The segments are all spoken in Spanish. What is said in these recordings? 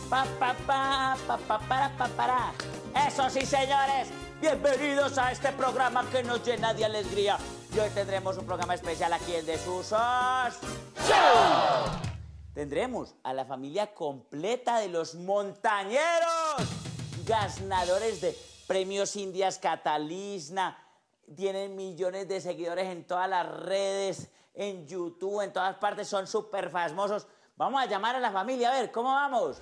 Pa, pa, pa, pa, pa, para, para. Eso sí, señores, bienvenidos a este programa que nos llena de alegría. Y hoy tendremos un programa especial aquí, el de Susos Show. Tendremos a la familia completa de los montañeros, ganadores de premios Indias Catalina. Tienen millones de seguidores en todas las redes, en YouTube, en todas partes, son súper famosos. Vamos a llamar a la familia, a ver, ¿cómo vamos?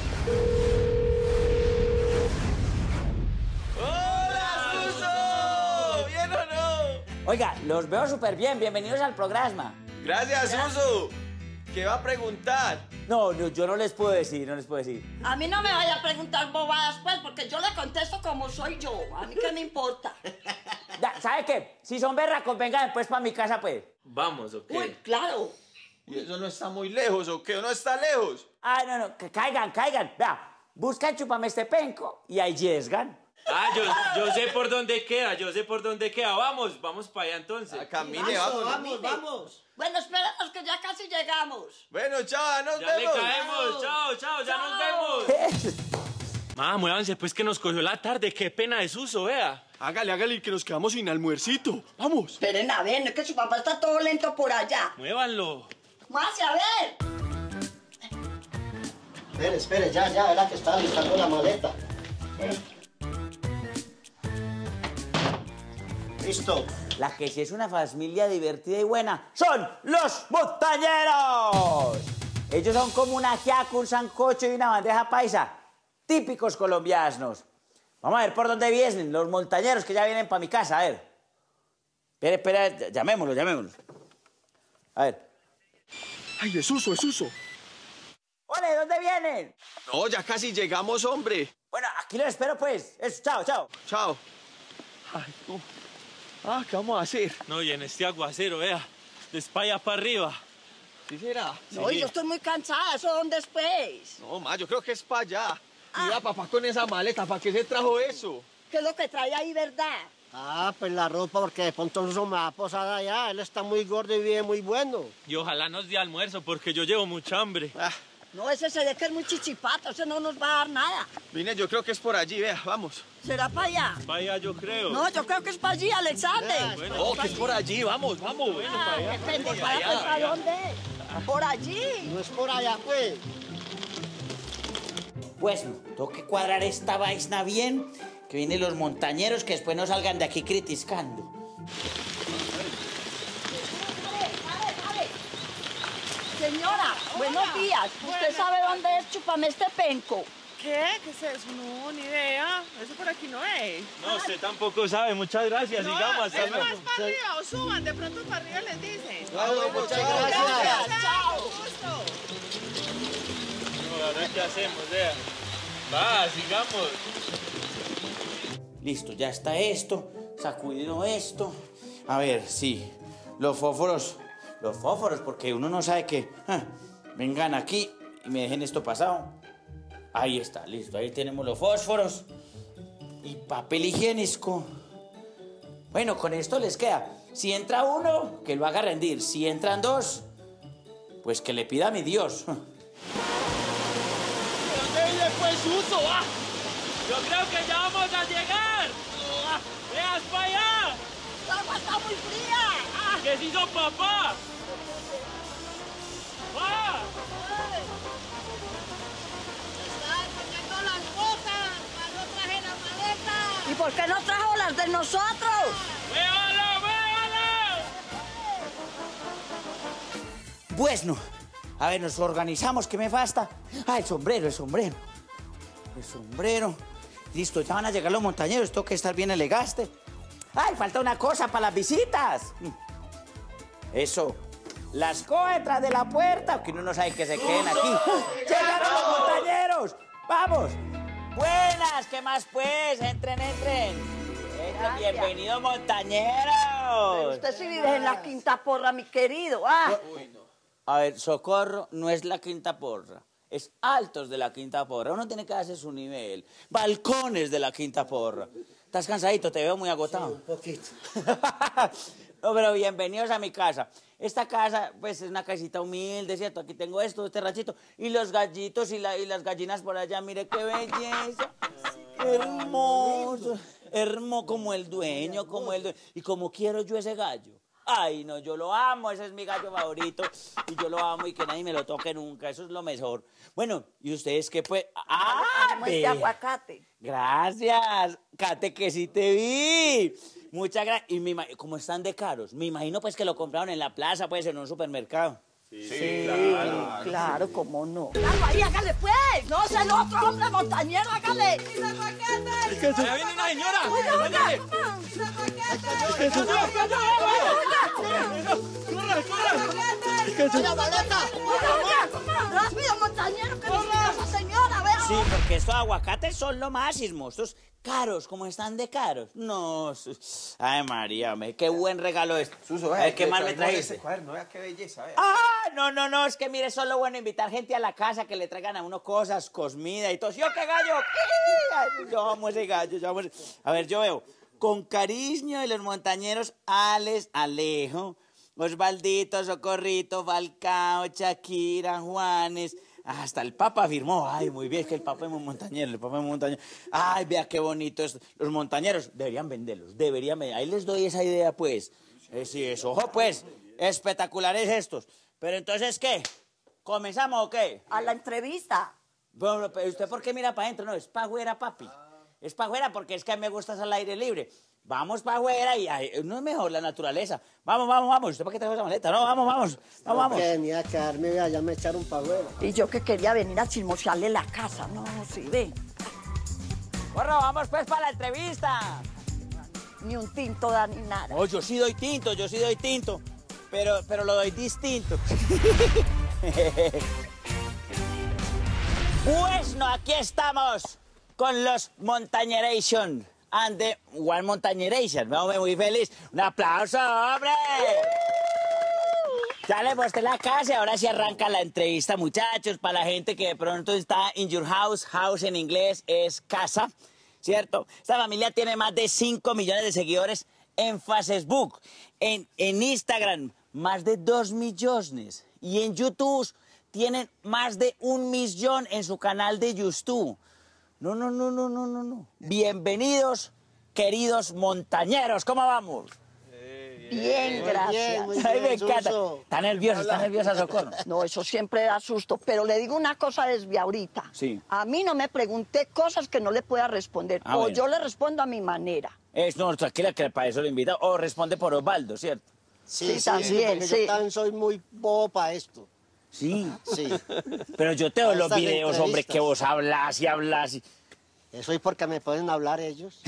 ¡Hola, Suso! ¿Bien o no? Oiga, los veo súper bien, bienvenidos al programa. Gracias, Suso. ¿Qué va a preguntar? No, yo no les puedo decir, no les puedo decir. A mí no me vaya a preguntar bobadas, pues, porque yo le contesto como soy yo. A mí qué me importa. Ya, ¿sabe qué? Si son berracos, vengan después para mi casa, pues. Vamos, ¿o qué? Uy, claro. ¿Y eso no está muy lejos o qué? ¿O no está lejos? Ah, no, que caigan. Vea, buscan Chúpame este penco y ahí llegan. Ah, yo sé por dónde queda, Vamos para allá entonces. Camine, vamos. Vamos. Bueno, espéranos que ya casi llegamos. Bueno, chao, nos Ya vemos. le caemos, chao, ya nos vemos. Muévanse pues que nos cogió la tarde, qué pena de Suso, vea. Hágale, que nos quedamos sin almuercito. Vamos. Esperen a ver, no es que su papá está todo lento por allá. Muévanlo. Más a ver. Espere, ya, verá que está listando la maleta. Listo. La que sí es una familia divertida y buena son los montañeros. Ellos son como un ajiaco, un sancocho y una bandeja paisa. Típicos colombianos. Vamos a ver por dónde vienen los montañeros que ya vienen para mi casa, a ver. Espera, llamémoslos. A ver. Ay, es Suso. ¡Hola! ¿De dónde vienen? No, ya casi llegamos, hombre. Bueno, aquí los espero, pues. Eso, chao. Chao. Ay, no. ¿Qué vamos a hacer? No, y en este aguacero, vea, de espalla para arriba. ¿Sí será? No, yo estoy muy cansada, ¿eso dónde es, pues? No, ma, yo creo que es para allá. Mira, papá, con esa maleta, ¿para qué se trajo eso? ¿Qué es lo que trae ahí, verdad? Pues la ropa, porque de pronto Suso me va a posar allá. Él está muy gordo y vive muy bueno. Y ojalá nos dé almuerzo, porque yo llevo mucha hambre. No, ese se ve que es muy chichipato, ese no nos va a dar nada. Vine, yo creo que es por allí, vea, vamos. ¿Será para allá? Para allá, yo creo. No, yo creo que es para allí, Alexander. No, que es por allí, vamos. Bueno, para allá. Depende, ¿para dónde? Por allí. No es por allá, pues. Pues no, tengo que cuadrar esta vaina bien, que vienen los montañeros que después no salgan de aquí criticando. Señora, buenos días. ¿Usted sabe dónde es Chúpame este penco? ¿Qué? ¿Qué es eso? No, ni idea. Eso por aquí no es. No, usted tampoco sabe, muchas gracias, sigamos hasta Es luego. más para arriba o suban, de pronto para arriba les dicen. Bueno, muchas gracias. Chao. Gusto. No, ahora qué hacemos, vea. Va, sigamos. Listo, ya está esto, sacudido esto. A ver, sí, los fósforos, porque uno no sabe que vengan aquí y me dejen esto pasado. Ahí está, listo, ahí tenemos los fósforos y papel higiénico. Bueno, con esto les queda, si entra uno, que lo haga rendir, si entran dos, pues que le pida a mi Dios. ¿Dónde viene pues Suso? Yo creo que ya vamos a llegar. ¡Veas para allá! El agua está muy fría. ¿Qué se hizo papá? ¡Va! ¿Y por qué no trajo las de nosotros? ¡Véalo! Bueno, a ver, nos organizamos, ¿qué me falta? El sombrero. Listo, ya van a llegar los montañeros, tengo que estar bien elegante. Falta una cosa para las visitas. Eso, las cojo detrás de la puerta, que uno no sabe que se queden aquí. ¡Llegaron los montañeros! ¡Vamos! Buenas, ¿qué más pues? Entren. Bienvenidos, montañeros. Usted sí vive en la Quinta Porra, mi querido. A ver, Socorro no es la Quinta Porra. Es Altos de la Quinta Porra. Uno tiene que hacer su nivel. Balcones de la Quinta Porra. ¿Estás cansadito? Te veo muy agotado. Sí, un poquito. No, pero bienvenidos a mi casa. esta casa, pues es una casita humilde, ¿cierto? Aquí tengo esto, este ranchito, y los gallitos y las gallinas por allá, mire qué belleza. Hermoso, hermoso como el dueño, y como quiero yo ese gallo. Ay, no, yo lo amo, ese es mi gallo favorito, y yo lo amo y que nadie me lo toque nunca, eso es lo mejor. Bueno, ¿y ustedes qué pues? ¡Ah! Este aguacate. Gracias, Kate, que sí te vi. Muchas gracias. Y ¿cómo están de caros? Me imagino pues que lo compraron en la plaza, pues en un supermercado. Claro, cómo no. Claro, ahí, hágale pues. No, es el otro hombre montañero, hágale. ¡Allá viene una señora! ¡Ándale! Rápido, montañero, que necesita esa señora, vea. Sí, porque estos aguacates son lo máximo. Estos caros, ¿cómo están de caros? No, ay, María, qué buen regalo es. Suso, A ver, ¿qué más me trajiste? Ese cuaderno, vea qué belleza, vea. Ah, no, es que mire, es solo bueno invitar gente a la casa, que le traigan a uno cosas, comida y todo. ¿Yo qué gallo? Ay, yo amo ese gallo, yo amo ese. A ver, yo veo, con cariño de los montañeros, Alex, Alejo, Osvaldito, Socorrito, Falcao, Shakira, Juanes, hasta el Papa firmó. Ay, muy bien, es que el Papa es muy montañero, Ay, vea qué bonito es. Los montañeros deberían venderlos, ahí les doy esa idea, pues. Sí, eso, ojo, pues, espectaculares estos. Pero entonces, ¿qué? ¿Comenzamos o qué? A la entrevista. Bueno, pero ¿usted por qué mira para adentro? No, es pa' afuera, papi. Es pa' afuera porque es que a mí me gusta estar al aire libre. Vamos para afuera y no es mejor la naturaleza. Vamos. ¿Usted para qué trajo esa maleta? No, vamos. Que venía a quedarme, allá me echaron para afuera. Y yo que quería venir a chismosearle la casa. No, sí, ve. Bueno, vamos pues para la entrevista. Ni un tinto da ni nada. No, yo sí doy tinto. Pero lo doy distinto. Pues no, aquí estamos con los Montañeration. And the One Montañeration. Vamos, muy feliz. ¡Un aplauso, hombre! Ya le mostré la casa y ahora sí arranca la entrevista, muchachos. Para la gente que de pronto está in your house. House en inglés es casa, ¿cierto? Esta familia tiene más de 5 millones de seguidores en Facebook. En Instagram, más de 2 millones. Y en YouTube tienen más de 1 millón en su canal de YouTube. No. Bienvenidos, queridos montañeros. ¿Cómo vamos? Bien, gracias. Muy Ay, me bien, encanta. Suso. Está nerviosa, Socorro. No, eso siempre da susto. Pero le digo una cosa desde ahorita. Sí. A mí no me pregunté cosas que no le pueda responder. Ah, o bueno. yo le respondo a mi manera. No, tranquila, que para eso lo invita. O responde por Osvaldo, ¿cierto? Sí, también, porque sí. yo también soy muy bobo para esto. Sí. Sí. Pero yo te doy los Estas videos, hombre, entrevistas. que vos hablas y... Eso es porque me pueden hablar ellos.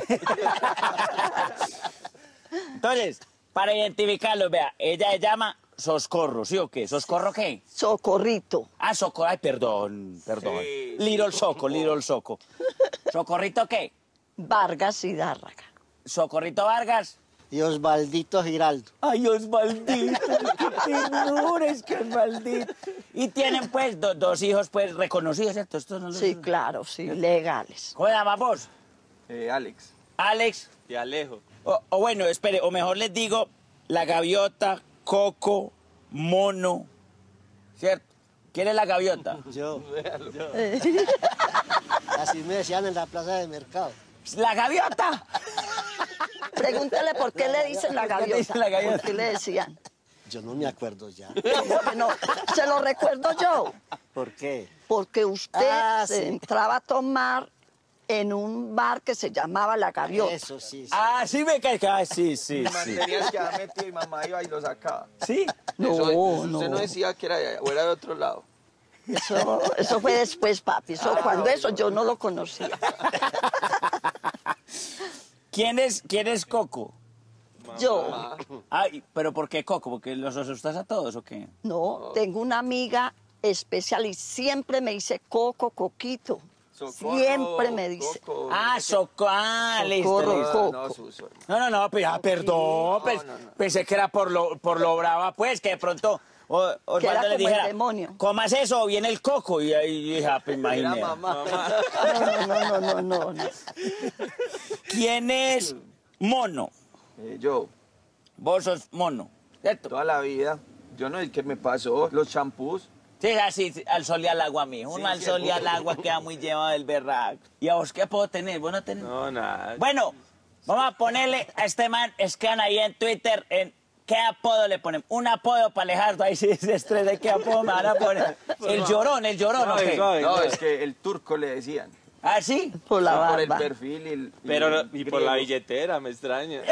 Entonces, para identificarlos, vea, ella se llama Soscorro, ¿sí o qué? ¿Soscorro qué? Socorrito. Ah, Socorro, ay, perdón. Little Soco. ¿Socorrito qué? Vargas y Dárraga. Socorrito Vargas. Y Osvaldito Giraldo. Ay, Osvaldito, qué ternura, es que Osvaldito. Y tienen, pues, dos hijos, pues, reconocidos, ¿cierto? Estos no los... Sí, claro, sí, legales. ¿Cómo se llama vos? Alex. Alex. Y Alejo. O bueno, espere, o mejor les digo, la gaviota, Coco, Mono, ¿cierto? ¿Quién es la gaviota? Yo. Así me decían en la plaza de mercado. ¡La gaviota! Pregúntele por qué le dicen la ¿Por qué te gaviota. dicen la gaviota? ¿Por qué le decían? Yo no me acuerdo ya. No, se lo recuerdo yo. ¿Por qué? Porque usted Sí. se entraba a tomar en un bar que se llamaba La Gaviota. Eso sí. Ah, sí me cae. Ah, sí. Tenías que haber metido y mamá iba y lo sacaba. ¿Sí? No, Usted no decía que era de allá, o era de otro lado. Eso fue después, papi. Cuando eso yo no lo conocía. ¿Quién es Coco? Yo, Ay, ¿pero por qué Coco? ¿Porque los asustas a todos o qué? no, tengo una amiga especial y siempre me dice Coco, Coquito. Socorro, Siempre me dice. Coco. Listo. Coco. No, Suso, hermano. No, pues, perdón, pues, pensé que era por lo brava, pues, que de pronto Osvaldo Que era le como dijera, el demonio. comas eso o viene el Coco, y ahí dije, pues, Era imagínate. mamá. No. ¿Quién es Mono? Yo, Vos sos Mono, ¿cierto? toda la vida. Yo no sé qué me pasó, los champús. Sí, así, al sol y al agua, mijo. Uno Sí, al sí, sol y al agua queda muy llevado del berraco. ¿Y a vos qué puedo tener? ¿Vos no tenés? No, nada. Bueno, vamos a ponerle a este man, escriban ahí en Twitter, ¿qué apodo le ponemos? Un apodo para Alejardo, ahí sí se estresa, ¿qué apodo me van a poner? El llorón, ¿o qué? No, es que el turco le decían. ¿Ah, sí? Por la Por el barba. perfil y el... Pero, el y por la griego. billetera, me extraña.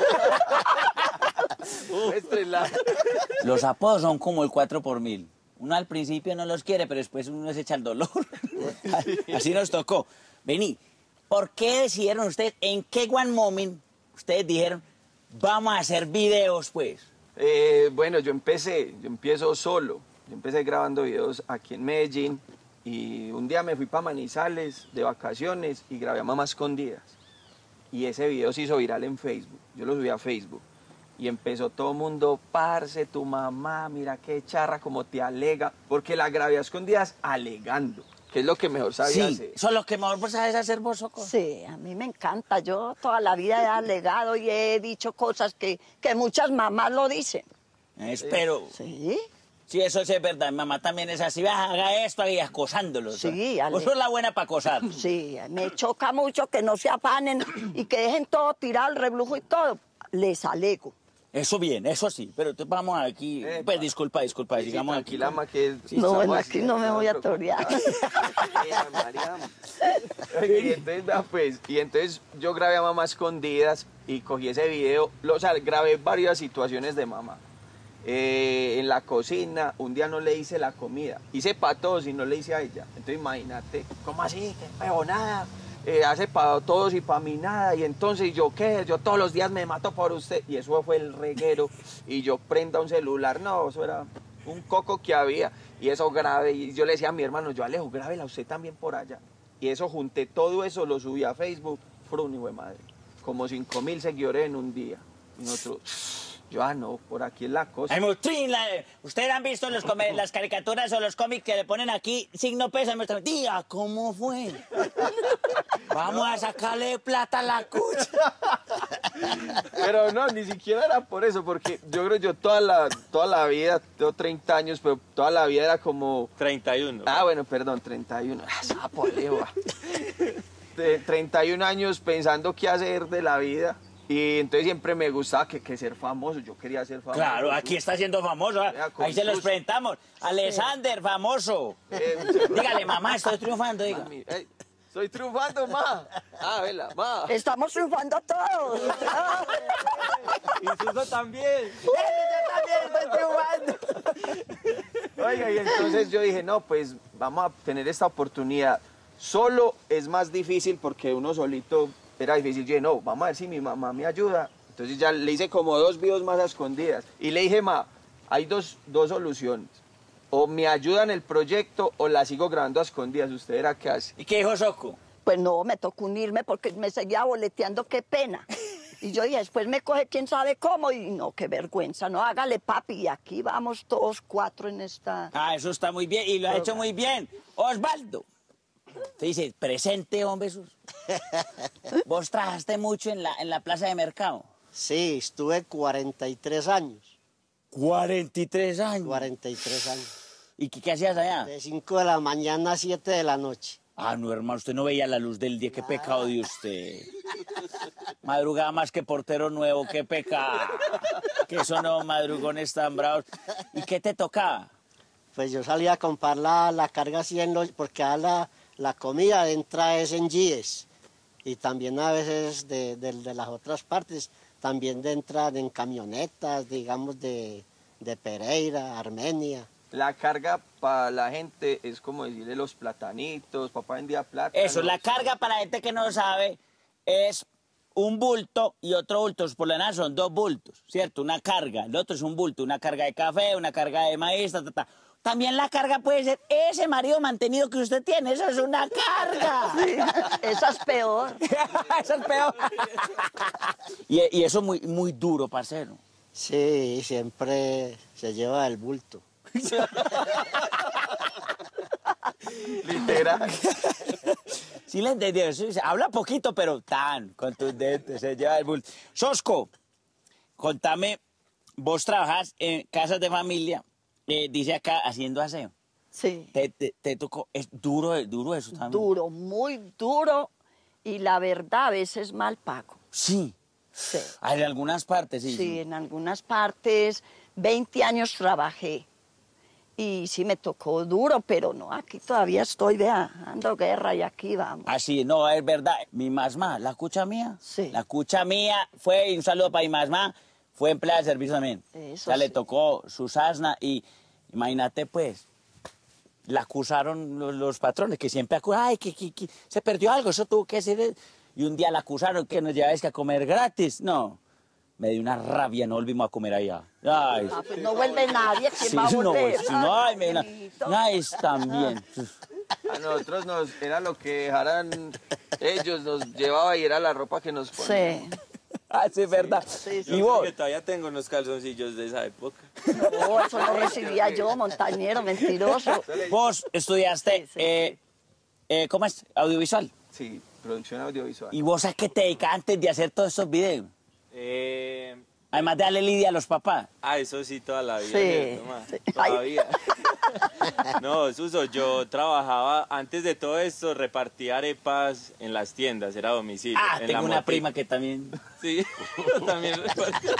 Muéstrela. Los apodos son como el 4x1000. Uno al principio no los quiere, pero después uno se echa el dolor. Así nos tocó. Vení, ¿por qué decidieron ustedes, en qué one moment ustedes dijeron, vamos a hacer videos, pues? Bueno, yo empiezo solo. Yo empecé grabando videos aquí en Medellín y un día me fui para Manizales de vacaciones y grabé a Mamá Escondidas. Y ese video se hizo viral en Facebook. Yo lo subí a Facebook. Y empezó todo el mundo, parce, tu mamá, mira qué charra, como te alega. Porque la grabé a escondidas alegando, que es lo que mejor sabía Sí, hacer. eso es lo que mejor vos sabes hacer vos, Soco. Sí, a mí me encanta. Yo toda la vida he alegado y he dicho cosas que muchas mamás lo dicen. Espero. Sí. Sí, eso sí es verdad. Mi mamá también es así. Haga esto y acosándolos. Sí, Vos sos la buena para acosar. Sí, me choca mucho que no se afanen y que dejen todo tirado, el reblujo y todo. Les alego. Eso bien, eso sí. Pero entonces vamos aquí. Pues disculpa, Sí, digamos aquí. tranquila, ma, que No, bueno, estamos aquí no me voy a torear. Y entonces yo grabé a Mamá Escondidas y cogí ese video, o sea, grabé varias situaciones de mamá. En la cocina, un día no le hice la comida, hice para todos y no le hice a ella. Entonces imagínate, ¿cómo así? ¿Qué peonada? Hace para todos y para mí nada. Y entonces yo, ¿qué? Yo todos los días me mato por usted. Y eso fue el reguero. Y yo prenda un celular, no, eso era un coco que había. Y eso grave. Y yo le decía a mi hermano, yo Alejo, grábela usted también por allá. Y eso junté todo eso, lo subí a Facebook. Fruni, güey madre. Como 5.000 seguidores en un día. Y nosotros... Yo, no, por aquí es la cosa. Ay, Mutrin, ustedes han visto las caricaturas o los cómics que le ponen aquí signo peso. Tía, ¿cómo fue? Vamos a sacarle plata a la cucha. Pero no, ni siquiera era por eso, porque yo creo que yo toda la vida, tengo 30 años, pero toda la vida era como... 31. Ah, bueno, perdón, 31. Sapo, Alejo. 31 años pensando qué hacer de la vida. Y entonces siempre me gustaba que ser famoso, yo quería ser famoso. Claro, aquí está siendo famoso. Ahí se los presentamos. Alexander, famoso. Dígale, mamá, estoy triunfando, diga. Mami, estoy triunfando, ma. Ah, vela, ma. Estamos triunfando todos. Y Suso también. Yo también estoy triunfando. Oiga, y entonces yo dije, no, pues vamos a tener esta oportunidad. Solo es más difícil porque uno solito era difícil. Yo dije, no, vamos a ver si mi mamá me ayuda. Entonces ya le hice como 2 videos más a escondidas. Y le dije, ma, hay dos soluciones. O me ayuda en el proyecto o la sigo grabando a escondidas. ¿Usted era qué hace? ¿Y qué dijo Soco? Pues no, me tocó unirme porque me seguía boleteando, qué pena. Y yo dije, después me coge quién sabe cómo. Y no, qué vergüenza, no, hágale papi. Y aquí vamos todos 4 en esta... Ah, eso está muy bien y lo ha hecho muy bien. Osvaldo. Te dice, presente, hombre Jesús. Vos trabajaste mucho en la plaza de mercado. Sí, estuve 43 años. 43 años. 43 años. ¿Y qué hacías allá? De 5 de la mañana a 7 de la noche. Ah, no, hermano, usted no veía la luz del día. Qué pecado de usted. Madrugaba más que portero nuevo, qué pecado. Que eso no, madrugones tan bravos. ¿Y qué te tocaba? Pues yo salía a comprar la carga así porque a la comida entra es en GIES. Y también a veces de las otras partes, también entran en camionetas, digamos, de Pereira, Armenia. La carga para la gente es como decirle los platanitos, papá vendía plata. Eso, la carga para la gente que no sabe es un bulto y otro bulto. Por lo general son 2 bultos, ¿cierto? Una carga, el otro es un bulto, una carga de café, una carga de maíz, También la carga puede ser ese marido mantenido que usted tiene, eso es una carga. Sí, esa es peor. Eso es peor. Y eso es muy, muy duro, parcero. Sí, siempre se lleva el bulto. Literal. Sí le entendí, habla poquito, pero tan contundente, se lleva el bulto. Sosco, contame, vos trabajás en casas de familia, dice acá, haciendo aseo. Sí. Te tocó, es duro eso también. Duro, muy duro. Y la verdad, a veces mal pago. Sí. Sí. En algunas partes, sí. Sí, en algunas partes. 20 años trabajé. Y sí me tocó duro, pero no, aquí todavía estoy, vea, ando guerra y aquí vamos. Así, no, es verdad. Mi mamá, la cucha mía. Sí. La cucha mía fue, y un saludo para mi mamá, fue empleada de servicio también. Eso O sea, le sí. tocó su sasna y imagínate, pues, la acusaron los patrones, que siempre acusan, ay, que se perdió algo, eso tuvo que ser. Y un día la acusaron que nos lleváis a comer gratis. No, me dio una rabia, no volvimos a comer allá. Ay, Ah, pues no vuelve nadie, ¿quién sí, va a volver? ay, me da Angelito. nice también. A nosotros era lo que dejaran ellos, nos llevaba y era la ropa que nos ponían. Sí. Ah, sí, es verdad. Sí, sí. Y Yo vos, que todavía tengo unos calzoncillos de esa época. No, eso no recibía yo, montañero, mentiroso. vos estudiaste, Sí, sí. ¿cómo es? Audiovisual. Sí, producción audiovisual. ¿Y vos a qué te dedicas antes de hacer todos estos videos? Además de darle lidia a los papás. Eso sí, toda la vida. Sí, ¿cierto, ma? sí. Todavía. No, Suso, yo trabajaba, antes de todo esto, repartía arepas en las tiendas, era a domicilio. Ah, en tengo la una moto. prima que también... Sí, yo también repartía.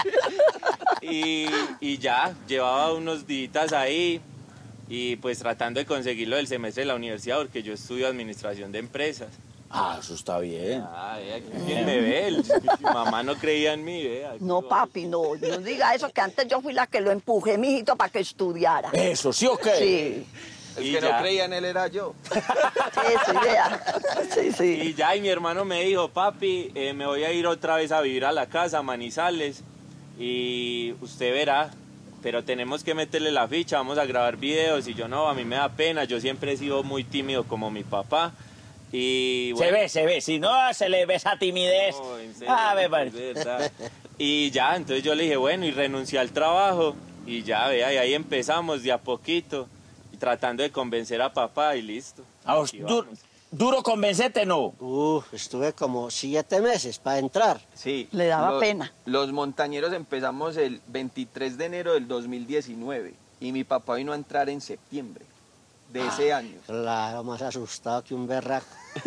Y ya, llevaba unos días ahí y pues tratando de conseguirlo del semestre de la universidad, porque yo estudio administración de empresas. Ah, eso está bien. ¿Quién me ve? Mi mamá no creía en mí, vea. No, papi, no diga eso, que antes yo fui la que lo empujé, mijito, para que estudiara. ¿Eso sí o qué? Sí, El Y que ya. no creía en él era yo. eso, vea. Sí, sí. Y ya, y mi hermano me dijo, papi, me voy a ir otra vez a vivir a la casa, a Manizales, y usted verá, pero tenemos que meterle la ficha, vamos a grabar videos, y yo no, a mí me da pena, yo siempre he sido muy tímido como mi papá, y bueno, Se ve, si no se le ve esa timidez. no, en serio, Ah, me es parece. verdad. Y ya, entonces yo le dije, bueno, y renuncié al trabajo, y ya, vea, y ahí empezamos de a poquito, y tratando de convencer a papá, y listo. A vos, Aquí vamos. duro convencerte, no. Estuve como 7 meses para entrar. Sí. Le daba pena. Los montañeros empezamos el 23 de enero del 2019 y mi papá vino a entrar en septiembre de ese año. Claro, más asustado que un berraco.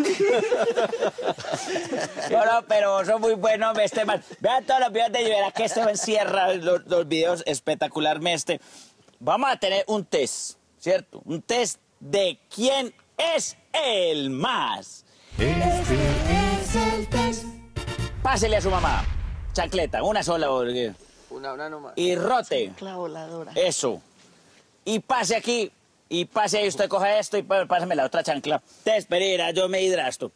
No, pero son muy buenos, Esteban. Vean todos los videos de Ivera, que Esteban cierra los videos espectacularmente. Vamos a tener un test, ¿cierto? Un test de quién es el más. Pásele a su mamá. Chancleta, una sola. Una nomás. Y rote. La voladora. Eso. Y pase aquí. Y pase ahí, usted coja esto y pásame la otra chancla. Te esperará, yo me hidrasto.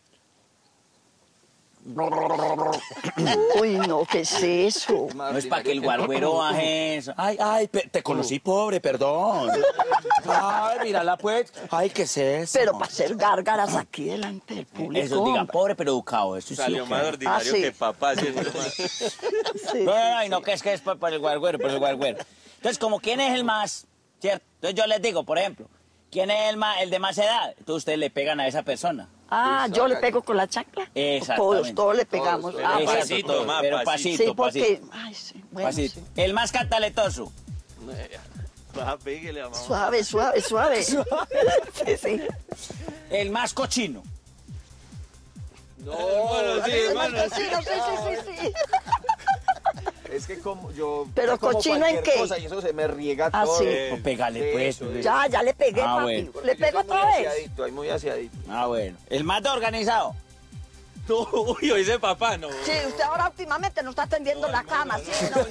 Uy, no, ¿qué es eso? No es para que el guarguero baje eso. Ay, te conocí pobre, perdón. Ay, mírala pues. Ay, ¿qué es eso? Pero para hacer gárgaras aquí delante del público. Eso, diga, hombre. pobre pero educado. Eso sí. Salió más ordinario sí. que papá, ¿cierto? Sí, No, no, que es para el guarguero, para el guarguero. Entonces, como quién es el más, ¿cierto? Entonces yo les digo, por ejemplo, ¿quién es el de más edad? Entonces ustedes le pegan a esa persona. Ah, yo le pego con la chancla. Exactamente. Todos le pegamos. Todos, Ah, pero bueno. pasito, todo, ma, pero pasito. pasito, Sí, porque... pasito. Ay, sí, bueno, Pasito. sí. El más cantaletoso. Pégale a mamá. Suave, suave, suave. Sí, sí. El más cochino. No, sí, hermano, Sí, no, sí. es que como yo... Pero como cochino, ¿en cualquier qué? cosa y eso se me riega Ah, todo. sí. Pues pégale, pues. Eso, pues. Ya le pegué, Ah, papi. bueno. ¿Le pego otra vez? Ahí muy aseadito. Ah, bueno. El más organizado. No, uy, oíste papá, no. Sí, usted ahora últimamente no está atendiendo la cama, ¿sí? No.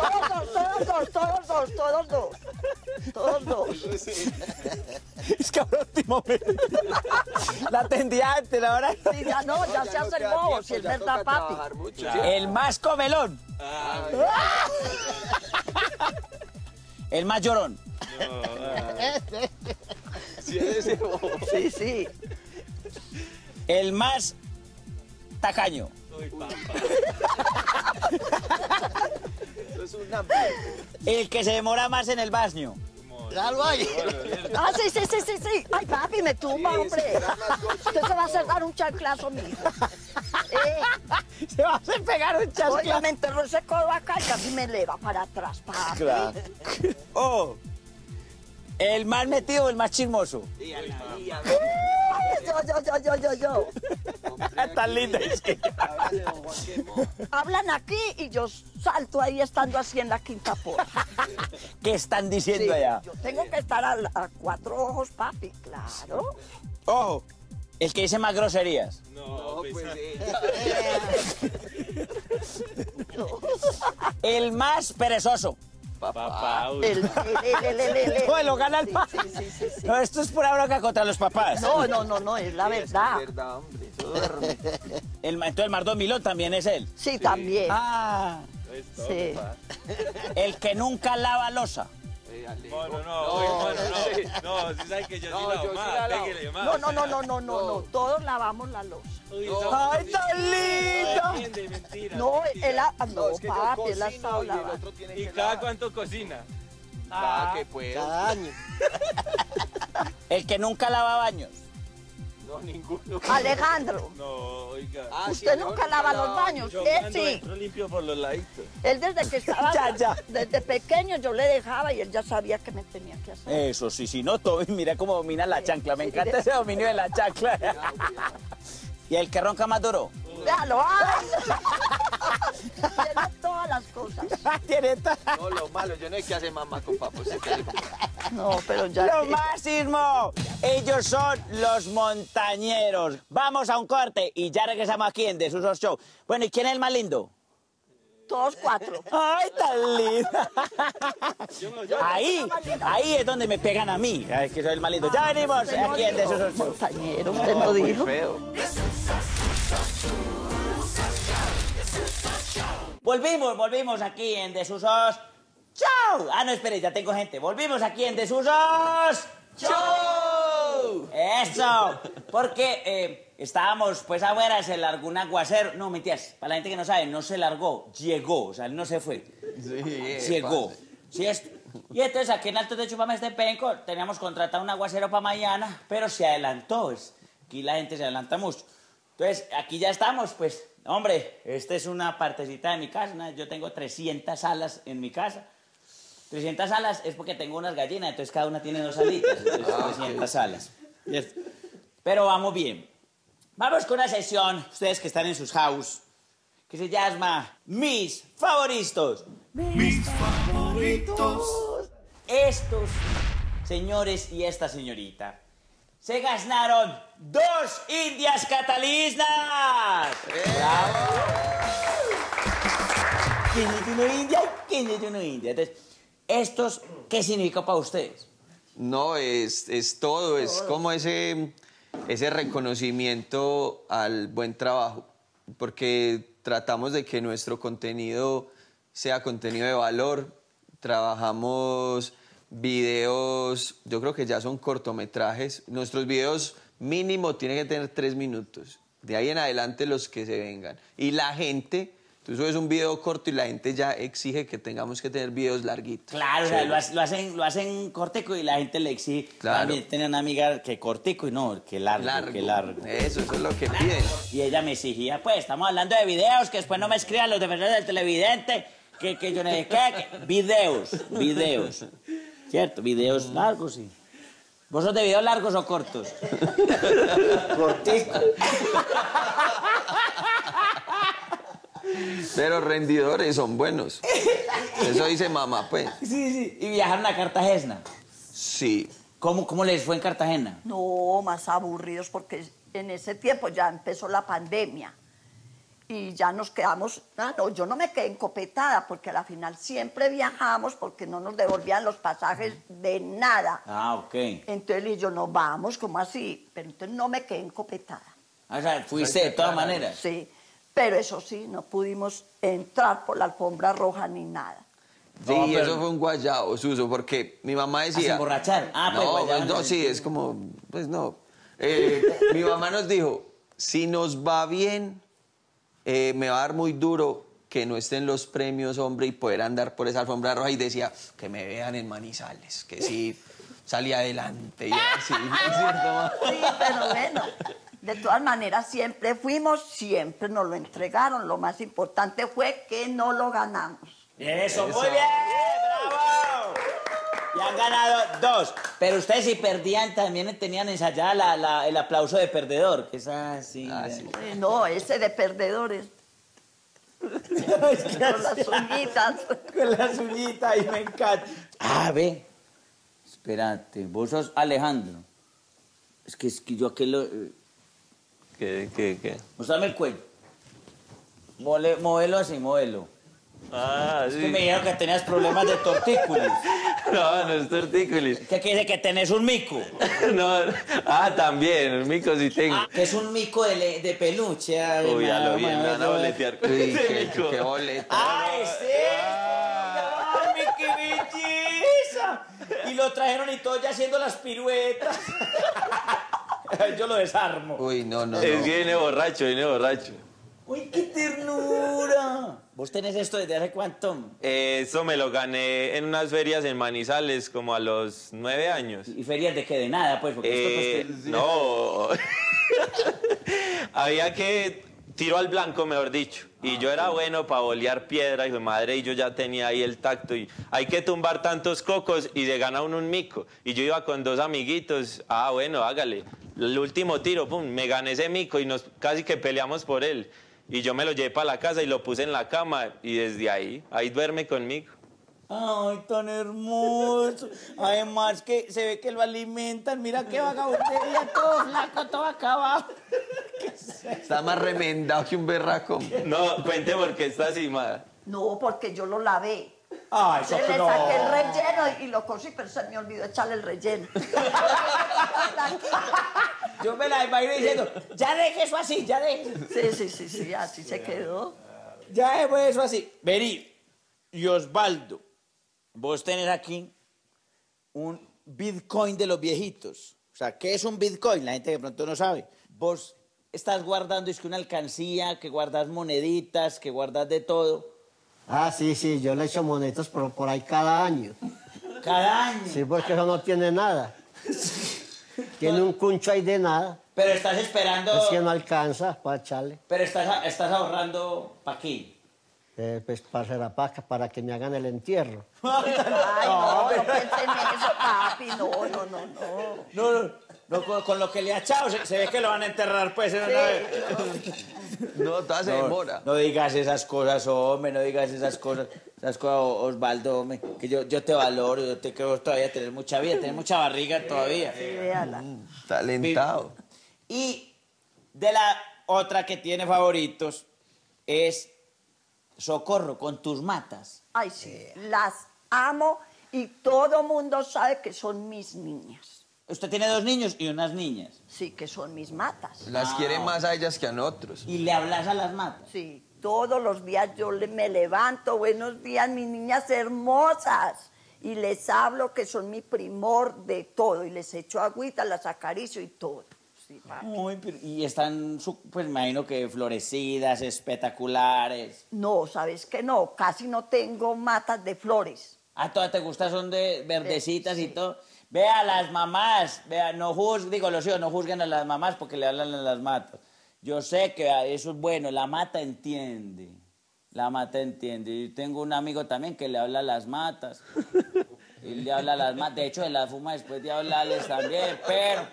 Todos dos. Es que ahora últimamente. La atendía antes, la verdad. Sí, ya no, ya se hace el bobo, si es verdad, papi. El más comelón. El más llorón. Sí, sí. El más tacaño. Eso es una... El que se demora más en el baño. Ya lo hay. Ah, sí. Ay, papi, me tumba, hombre. Usted se va a hacer dar un chanclazo, mijo. Se va a hacer pegar un chasclazo. Oiga, me enterró ese codo acá y casi me eleva para atrás, papi. Claro. Oh, el más metido, el más chismoso. Yo. Tan linda. Hablan aquí y yo salto ahí estando así en la quinta puerta. ¿Qué están diciendo Sí, allá? yo tengo que estar a 4 ojos, papi, claro. Ojo, el que dice más groserías. No, pues, El más perezoso. papá, uy. El. No, lo gana el Sí, papá. sí. No, esto es pura bronca contra los papás. No, es la verdad. Es verdad, hombre, eso duerme. Entonces el más dormilón también es él. Sí, también. Ah, Es todo, Sí. papá. el que nunca lava losa. No, si sabes que yo No, sí yo lavo sí más, la lavo. pégale más. No. Todos lavamos la losa. Uy, ¡Ay, tan no linda! defiende, mentira. No, mentira. no, es que yo papi, él ha cocino estado y el lavando. otro tiene ¿Y que cada lavar. cuánto cocina? Cada que puedo. Cada año. El que nunca lava baños. No, ninguno. Alejandro, No, oiga. Ah, sí, usted yo nunca lava los baños. Yo Él cuando sí. entro limpio por los laditos. Él desde que estaba, Ya. desde pequeño yo le dejaba y él ya sabía que me tenía que hacer. Eso sí, sí, no, todo. Mira cómo domina la chancla. Me encanta ese dominio de la chancla. ¿Y el que ronca más duro? Véalo, ¡ay! Tiene todas las cosas. Tiene No, lo malo, yo no sé qué hace mamá con papá. No, pero ya. ¡Lo máximo! Ellos son los montañeros. Vamos a un corte y ya regresamos aquí en Desusos Show. Bueno, ¿y quién es el más lindo? Todos 4. ¡Ay, tan linda! Ahí es donde me pegan a mí. Ay, que soy el más lindo. Ya venimos aquí en Desusos Show. Montañero, usted no dijo. Feo. Volvimos aquí en Desusos. ¡Chau! Ah, no, espere, ya tengo gente. Volvimos aquí en Desusos. ¡Chau! ¡Eso! Porque estábamos, pues afuera, se largó un aguacero. No, mentiras, para la gente que no sabe, no se largó, llegó, o sea, él no se fue. Sí, Llegó. parce. Sí, y entonces aquí en Alto de Chupame este penco teníamos contratado un aguacero para mañana, pero se adelantó. Aquí la gente se adelanta mucho. Entonces, aquí ya estamos, pues, hombre, esta es una partecita de mi casa. Yo tengo 300 salas en mi casa. 300 salas es porque tengo unas gallinas, entonces cada una tiene 2 salitas. Entonces, 300 salas. Pero vamos bien. Vamos con una sesión, ustedes que están en sus house, que se llama Mis Favoritos. Mis Favoritos. Estos señores y esta señorita se ganaron 2 indias cataliznas. ¡Bravo! ¿Quién es una india? ¿Quién es una india? Entonces, ¿estos qué significa para ustedes? No, es todo, es como ese reconocimiento al buen trabajo, porque tratamos de que nuestro contenido sea contenido de valor, trabajamos videos, yo creo que ya son cortometrajes, nuestros videos mínimo tienen que tener 3 minutos, de ahí en adelante los que se vengan, y la gente... Tú subes un video corto y la gente ya exige que tengamos que tener videos larguitos. Claro, o sea, lo hacen cortico y la gente le exige. Claro. También tenía una amiga que cortico y no, que largo, que largo. Eso es lo que piden. Y ella me exigía, pues, estamos hablando de videos, que después no me escriban los defensores del televidente, que yo no sé qué, videos, ¿cierto? Videos largos, sí. ¿Vos sos de videos largos o cortos? Cortico. Pero rendidores son buenos. Eso dice mamá, pues. Sí. Y viajaron a Cartagena. Sí. ¿Cómo les fue en Cartagena? No, más aburridos porque en ese tiempo ya empezó la pandemia y ya nos quedamos, yo no me quedé encopetada porque a la final siempre viajamos porque no nos devolvían los pasajes de nada. Ah, ok. Entonces yo no vamos, ¿cómo así? Pero entonces no me quedé encopetada. O sea, fuiste de todas maneras. Sí, pero eso sí, no pudimos entrar por la alfombra roja ni nada. Sí, No, pero- eso fue un guayabo, Suso, porque mi mamá ¿A se decía... emborrachar? Ah, pues, no, guayabo, no, no. sí, es como... Pues no. Mi mamá nos dijo, si nos va bien, me va a dar muy duro que no estén los premios, hombre, y poder andar por esa alfombra roja. Y decía, que me vean en Manizales, que sí, salí adelante y así. ¿No es cierto, mamá? Sí, pero bueno, De todas maneras, siempre fuimos, siempre nos lo entregaron. Lo más importante fue que no lo ganamos. Eso, muy bien, bravo. Y han ganado 2. Pero ustedes si perdían también tenían ensayada el aplauso de perdedor, que es así. Sí. No, ese de perdedores. Es que Con las uñitas. Con las uñitas, y me encanta. Ve. Espérate, vos sos Alejandro. Es que yo aquel... ¿Qué? Mostrame el cuello. Móvelo así, móvelo. Ah, Es sí. que me dijeron que tenías problemas de tortícolis. No es tortícolis. ¿Qué quiere decir? Que tenés un mico. No. También, el mico sí tengo. Que es un mico de peluche. Ay, Uy, a lo no, bien, me van a boletear con Uy, ese mico. qué boleta. ¡Ay, sí! ¡Ay, qué belleza! Y lo trajeron y todo ya haciendo las piruetas. Yo lo desarmo. Uy, no. Es que viene borracho. ¡Uy, qué ternura! ¿Vos tenés esto desde hace cuánto? Eso me lo gané en unas ferias en Manizales, como a los 9 años. ¿Y ferias de qué? De nada, pues, porque esto pues... No. Había que... Tiro al blanco, mejor dicho. Y yo era bueno para bolear piedra, hijo de madre, y yo ya tenía ahí el tacto. Y hay que tumbar tantos cocos y se gana uno un mico. Y yo iba con 2 amiguitos. Bueno, hágale. El último tiro, pum, me gané ese mico y nos casi que peleamos por él. Y yo me lo llevé para la casa y lo puse en la cama. Y desde ahí duerme conmigo. ¡Ay, tan hermoso! Además que se ve que lo alimentan. Mira qué vagabundería, todo flaco, todo acabado. Está más remendado que un berraco. No, cuente por qué está así, madre. No, porque yo lo lavé. ¡Ay, Se le saqué el relleno y lo cosí, pero se me olvidó echarle el relleno. Yo me la imagino diciendo, ya deje eso así, ya deje. Sí, así se quedó. Ya deje eso así. Vení, y Osvaldo, vos tenés aquí un Bitcoin de los viejitos. O sea, ¿qué es un Bitcoin? La gente de pronto no sabe. Vos estás guardando, es que una alcancía, que guardas moneditas, que guardas de todo. Sí, yo le echo moneditas por ahí cada año. Cada año. Sí, porque eso no tiene nada. Tiene un cuncho ahí de nada. Pero estás esperando... Es que no alcanza para echarle. Pero estás ahorrando ¿para qué? Pues para que me hagan el entierro. Ay, no piensen en eso, papi. No, con lo que le ha echado, se ve que lo van a enterrar, pues, en una vez. No, toda se demora. No digas esas cosas, hombre, no digas esas cosas. Esas cosas, Osvaldo, hombre, que yo te valoro, yo te creo que todavía tenés mucha vida, tenés mucha barriga todavía. Sí, véala. Talentado. Y de la otra que tiene favoritos es Socorro, con tus matas. Ay, sí, las amo y todo mundo sabe que son mis niñas. Usted tiene 2 niños y unas niñas. Sí, que son mis matas. Las quiere más a ellas que a nosotros. Y le hablas a las matas. Sí, todos los días yo me levanto, buenos días, mis niñas hermosas. Y les hablo que son mi primor de todo. Y les echo agüita, las acaricio y todo. Sí, papi. Y están, pues me imagino que florecidas, espectaculares. No, ¿sabes qué? No, casi no tengo matas de flores. Todas te gustan, son de verdecitas y todo. Vea, las mamás, vea, no juzguen a las mamás porque le hablan a las matas. Yo sé que eso es bueno, la mata entiende. La mata entiende. Y tengo un amigo también que le habla a las matas. Y le habla a las matas. De hecho, él la fuma después de hablarles también, pero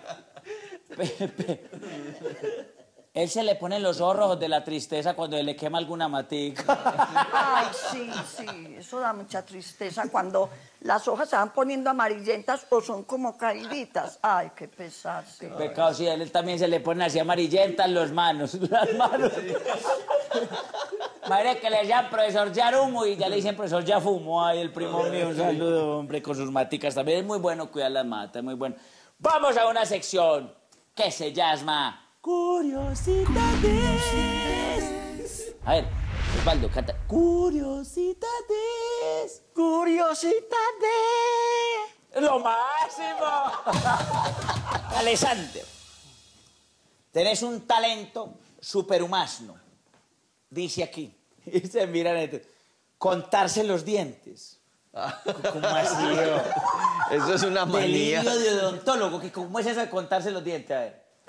él se le pone los ojos rojos de la tristeza cuando le quema alguna matica. Ay, sí, eso da mucha tristeza cuando las hojas se van poniendo amarillentas o son como caíditas. Ay, qué pesar, sí. Qué pecado, sí, a él también se le ponen así amarillentas las manos. Madre, que le decían profesor Yarumo y ya le dicen profesor Yafumo. Ay, el primo mío, un saludo, hombre, con sus maticas también. Es muy bueno cuidar las matas, es muy bueno. Vamos a una sección que se llama Curiosidades. A ver, Osvaldo, canta. Curiosidades. ¡Curiosidades! ¡Lo máximo! Alexander, tenés un talento superhumano. Dice aquí. Y se miran esto. Contarse los dientes. ¿Cómo así? Eso es una manía. Delirio de odontólogo. ¿Cómo es eso de contarse los dientes? A ver.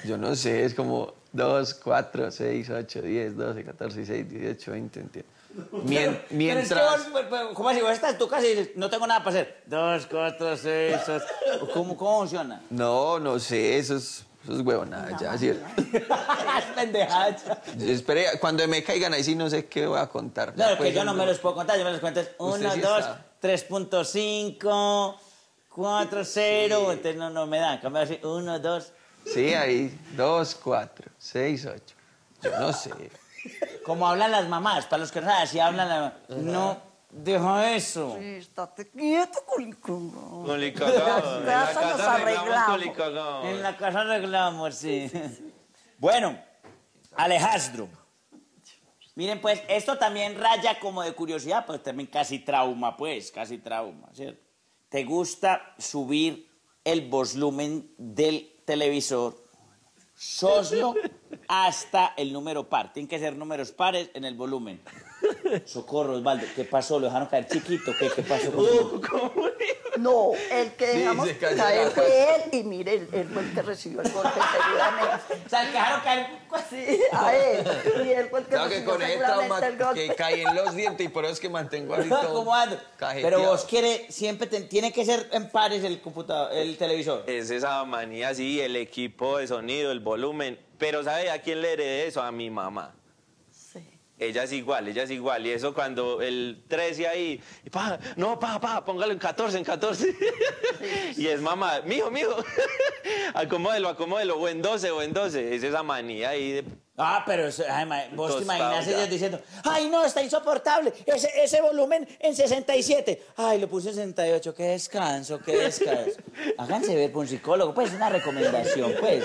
Yo no sé, es como 2, 4, 6, 8, 10, 12, 14, 16, 18, 20, 21. Mientras... Pero es que vos, ¿cómo así? Vos estás en tu casa y dices, no tengo nada para hacer. 2, 4, 6, 8. ¿Cómo funciona? No sé, eso es huevonada, ya, ¿cierto? Es pendejada. Espere, cuando me caigan ahí sí no sé qué voy a contar. Claro, que Pues, yo no me los puedo contar, yo me los cuento 1, sí 2, está. 3.5, 4, 0, entonces no me dan. Cambio así, 1, 2. Sí, ahí, 2, 4, 6, 8. Yo no sé. Como hablan las mamás, para los que no saben, así hablan las mamás. No, deja eso. Sí, estate quieto, culicón. Colicagón. En la casa nos arreglamos. colicagón. En la casa arreglamos, sí. Bueno, Alejandro. Miren, pues, esto también raya como de curiosidad, pues también casi trauma, ¿cierto? ¿Te gusta subir el volumen del televisor solo hasta el número par? Tienen que ser números pares en el volumen. Socorro, Osvaldo, ¿qué pasó? ¿Lo dejaron caer chiquito? ¿Qué pasó con tu... No, el que Sí, dejamos se cayó caer la fue él y mire, él fue el que recibió el golpe seguramente. O sea, el que dejaron caer... Sí, a él. Y él fue el que Claro que recibió con ese trauma seguramente el golpe. que caí en los dientes y por eso es que mantengo ahí todo ¿Cómo ando? cajeteado. Pero vos siempre tiene que ser en pares el computador, el televisor. Es esa manía, sí, el equipo de sonido, el volumen. Pero ¿sabe a quién le heredé eso? A mi mamá. Sí. Ella es igual. Y eso cuando el 13 ahí, y póngalo en 14, en 14. Y es mamá, mijo, acomódelo, o en 12. Es esa manía ahí de... Ah, pero vos te Tostado imaginas ya. ellos diciendo, ay, no, está insoportable, ese volumen en 67. Ay, lo puse en 68, qué descanso. Háganse ver por un psicólogo, pues, una recomendación, pues.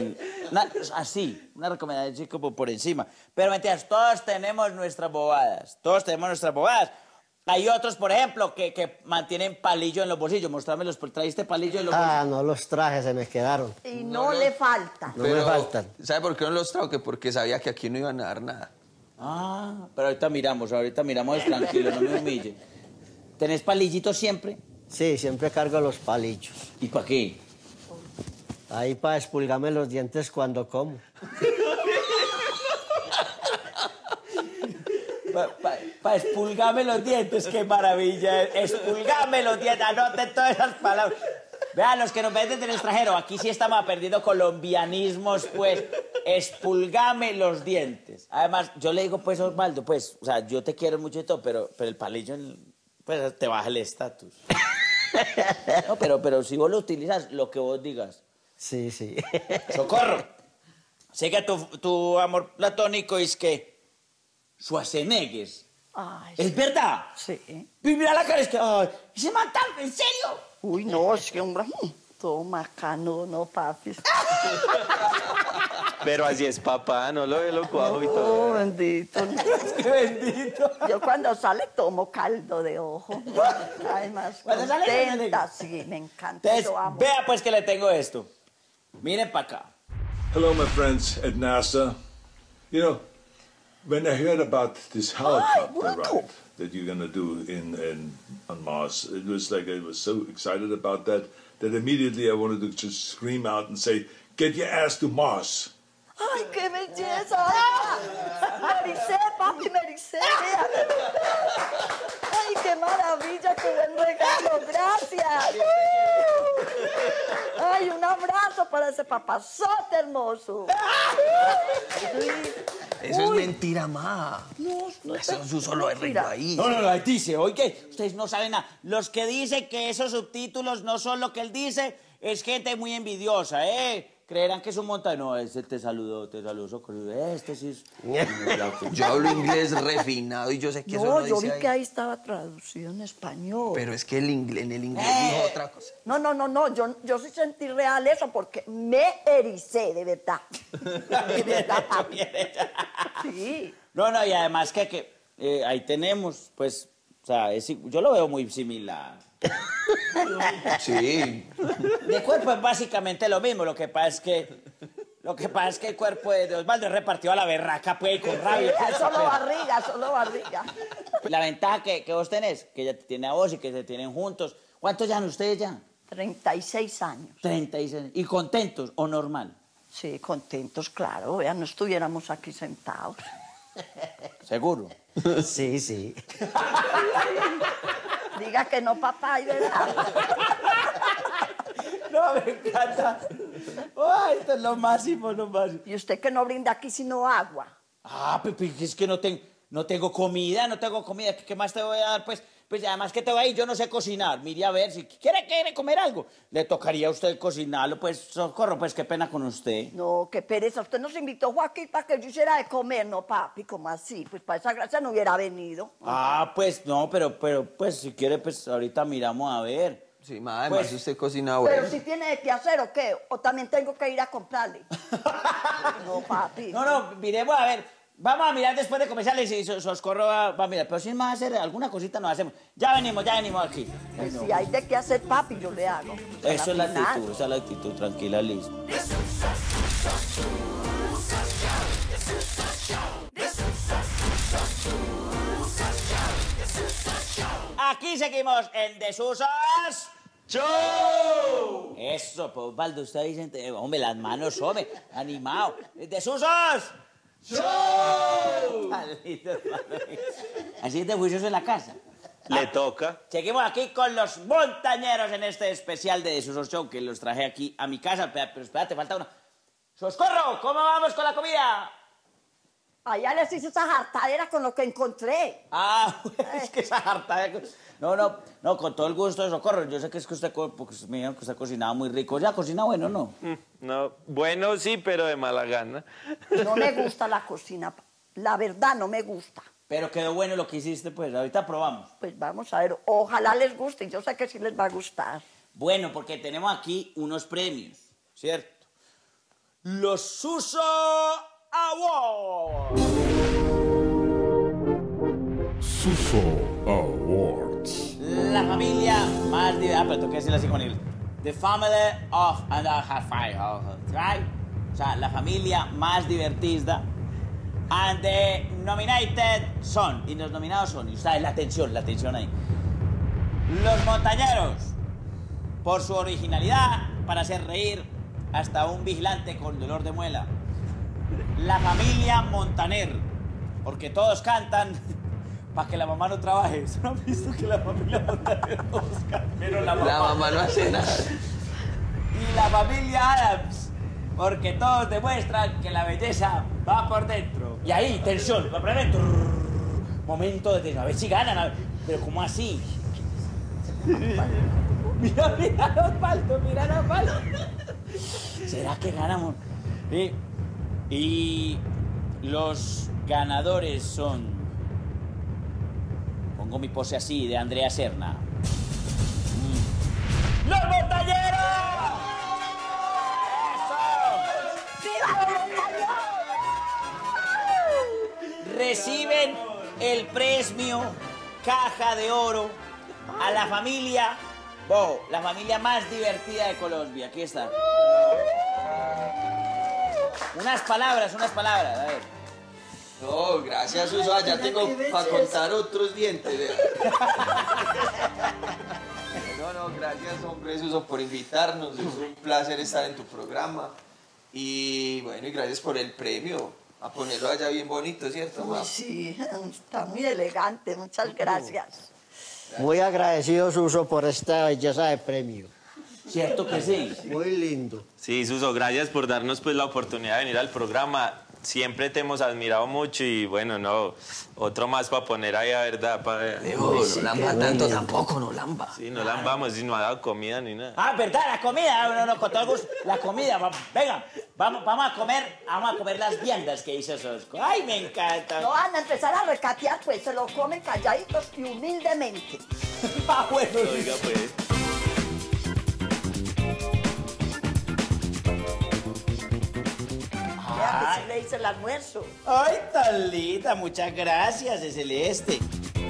Una recomendación así como por encima. Pero mentiras, todos tenemos nuestras bobadas. Hay otros, por ejemplo, que mantienen palillo en los bolsillos. Mostrámelos, ¿traíste palillo en los bolsillos? Ah, no los traje, se me quedaron. Y no le falta. No me faltan. ¿Sabe por qué no los trajo? Que porque sabía que aquí no iban a dar nada. Ah, pero ahorita miramos, tranquilo, no me humille. ¿Tenés palillitos siempre? Sí, siempre cargo los palillos. ¿Y para qué? Ahí para expulgarme los dientes cuando como. Para expulgarme los dientes, qué maravilla. Expulgarme los dientes, anoten todas esas palabras. Vean, los que nos ven desde el extranjero, aquí sí estamos perdiendo colombianismos, pues. Expulgame los dientes. Además, yo le digo, pues, Osvaldo, pues, o sea, yo te quiero mucho y todo, pero el palillo, pues, te baja el estatus. No, pero si vos lo utilizas, lo que vos digas. Sí. ¡Socorro! Sé que tu amor platónico es que Schwarzenegger. Ay, ¿Es verdad? sí. Y mira la cara, es que... Ay, ¿se matan? ¿En serio? Uy, no, es que hombre, todo macano, no, papi. Pero así es papá, no lo ve lo cuajo y todo. Oh, bendito. ¡Qué bendito! Yo cuando sale tomo caldo de ojo. Además, ¿Cuando sale contenta, sí, me encanta. Entonces, Lo amo. vea pues que le tengo esto. Miren para acá. Hello, my friends at NASA. You know, when I heard about this helicopter welcome. ride that you're gonna do on Mars, it was like I was so excited about that immediately I wanted to just scream out and say, "Get your ass to Mars!" ¡Ay, qué belleza! Me ericé, papi, me ericé. ¡Ay, qué maravilla, qué buen regalo! ¡Gracias! ¡Ay, un abrazo para ese papazote hermoso! Eso es mentira, ma. No Eso es un solo mentira. ahí. No, ahí dice, oye, ustedes no saben nada. Los que dicen que esos subtítulos no son lo que él dice, es gente muy envidiosa, ¿eh? Creerán que es un montaño. No, ese te saludó, Socorro. Este sí es... Yo hablo inglés refinado y yo sé que eso No, no yo dice vi ahí. que ahí estaba traducido en español. Pero es que en el inglés dijo otra cosa. No, yo sí sentí real eso porque me ericé, de verdad. De verdad, papi. Sí. No, y además que ahí tenemos, pues, o sea, yo lo veo muy similar. Sí. De cuerpo es básicamente lo mismo, lo que pasa es que el cuerpo de Osvaldo es repartido a la berraca, pues, con rabia. Solo barriga. La ventaja que vos tenés, que ella te tiene a vos y que se tienen juntos. ¿Cuántos llevan ustedes ya? 36 años. 36 años. ¿Y contentos o normal? Sí, contentos, claro. Ya no estuviéramos aquí sentados. ¿Seguro? Sí, sí. Diga que no, papá, y verdad. No, me encanta. Ay, esto es lo máximo, lo máximo. Y usted que no brinda aquí sino agua. Ah, Pepe, es que no tengo comida, ¿Qué más te voy a dar? Pues además que te voy a ir, yo no sé cocinar. Mire a ver, si quiere comer algo, le tocaría a usted cocinarlo. Pues, Socorro, pues qué pena con usted. No, qué pereza. Usted nos invitó, Joaquín, para que yo hiciera de comer. No, papi, ¿cómo así? Pues para esa gracia no hubiera venido. Ah, pues no, pero pues si quiere, pues ahorita miramos a ver. Sí, ma, además Pues, usted cocina bueno. Pero si tiene que hacer o qué, o también tengo que ir a comprarle. No, papi. No, miremos a ver. Vamos a mirar después de comerciales y Socorro va a mirar. Pero si más hacer alguna cosita nos hacemos. Ya venimos aquí. Pues si hay de qué hacer, papi, yo le hago. Eso es la final. actitud, esa es la actitud. Tranquila, listo. Aquí seguimos en Desusos Show. Eso, pues, Osvaldo, usted dice, hombre, las manos, hombre, animado. Desusos Show. Así es de juicioso en la casa. Le toca. Seguimos aquí con los montañeros en este especial de Desusos Show que los traje aquí a mi casa. Pero espérate, falta uno. ¡Socorro! ¿Cómo vamos con la comida? Allá les hice esa jartadera con lo que encontré. Ah, es que esa jartadera... No, con todo el gusto de Socorro. Yo sé que es que usted, porque me dijeron que usted cocinaba muy rico. ¿Ya cocina bueno, no? No, bueno sí, pero de mala gana. No me gusta la cocina. La verdad, no me gusta. Pero quedó bueno lo que hiciste, pues. Ahorita probamos. Pues vamos a ver. Ojalá les guste. Yo sé que sí les va a gustar. Bueno, porque tenemos aquí unos premios, ¿cierto? Los Suso Awards. Suso Awards. La familia más divertida. Pero tengo que decirlo así con él. The family of and a half right? O sea, la familia más divertida. And the nominated son. Y los nominados son. Y sabes, la atención ahí. Los montañeros. Por su originalidad para hacer reír hasta un vigilante con dolor de muela. La familia Montaner. Porque todos cantan para que la mamá no trabaje. ¿No han visto que la familia Montaner todos cantan? Pero la mamá no hace nada. Y la familia Adams. Porque todos demuestran que la belleza va por dentro. Y ahí, tensión. Momento de tensión. A ver si ganan. Pero ¿cómo así? Mira Osvaldo. ¿Será que ganamos? Y los ganadores son... Pongo mi pose así, de Andrea Serna. ¡Los montañeros! Reciben el premio Caja de Oro a la familia, la familia más divertida de Colombia. Aquí está. Unas palabras, a ver. No, gracias, Suso. Ya tengo para contar otros dientes. No, gracias, hombre, Suso, por invitarnos. Es un placer estar en tu programa. Y bueno, y gracias por el premio. A ponerlo allá bien bonito, ¿cierto, ma? Uy, sí, está muy elegante. Muchas gracias. Muy agradecido, Suso, por esta belleza de premio. ¿Cierto que sí? Muy lindo. Sí, Suso, gracias por darnos pues la oportunidad de venir al programa. Siempre te hemos admirado mucho y bueno, no, otro más para poner ahí a verdad. No lamba tanto tampoco, no lamba. Sí, no lambamos, si no ha dado comida ni nada. Ah, ¿verdad? La comida. No, con todo el gusto. La comida. Venga, vamos a comer las viandas que hizo Sosco. Ay, me encanta. No van a empezar a recatear, pues se lo comen calladitos y humildemente. Ah, bueno. Oiga, pues. Vea que sí le hice el almuerzo. Ay, tan linda. Muchas gracias, de Celeste.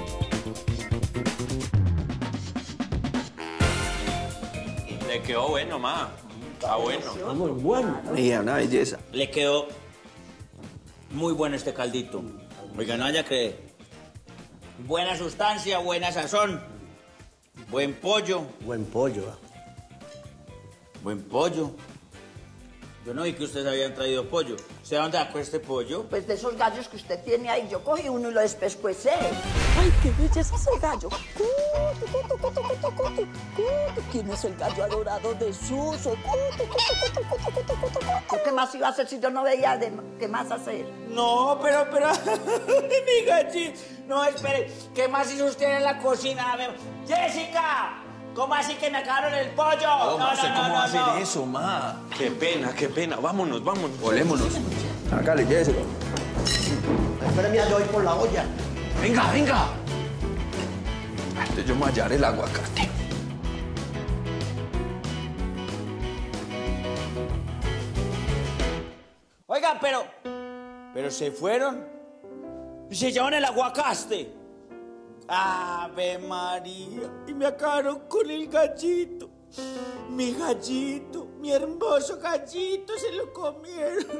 Le quedó bueno, ma. Está bueno. Muy bueno. Mira, una belleza. Le quedó muy bueno este caldito. Oiga, no haya que... Buena sustancia, buena sazón. Buen pollo. Buen pollo. Buen pollo. Yo no vi que ustedes habían traído pollo. ¿Usted dónde sacó este pollo? Pues de esos gallos que usted tiene ahí, yo cogí uno y lo despescuecé. ¡Ay, qué belleza es el gallo! Cutu, cutu, cutu, cutu, cutu, cutu. ¿Quién es el gallo adorado de Suso? Cutu, cutu, cutu, cutu, cutu, cutu, cutu. ¿Yo qué más iba a hacer si yo no veía qué más hacer? No, pero, mi gallito. No, espere, ¿qué más hizo usted en la cocina? A ver, ¡Jessica! ¿Cómo así que me acabaron el pollo? ¿Cómo va a hacer eso, ma? Qué pena. Vámonos. Volémonos. Hágale, Jessica. Espérame, yo voy por la olla. Venga. Antes yo me hallaré el aguacate. Oigan, pero se fueron y se llevan el aguacate. Ave María, y me acabaron con el gallito. Mi gallito, mi hermoso gallito, se lo comieron.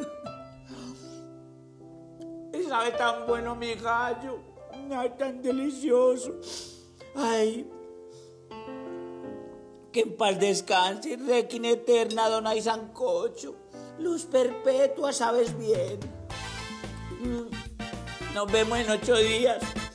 Y sabe tan bueno mi gallo, ay, tan delicioso. Ay, que en paz descanse, requiem eterna, Donay Sancocho. Luz perpetua, sabes bien. Nos vemos en 8 días.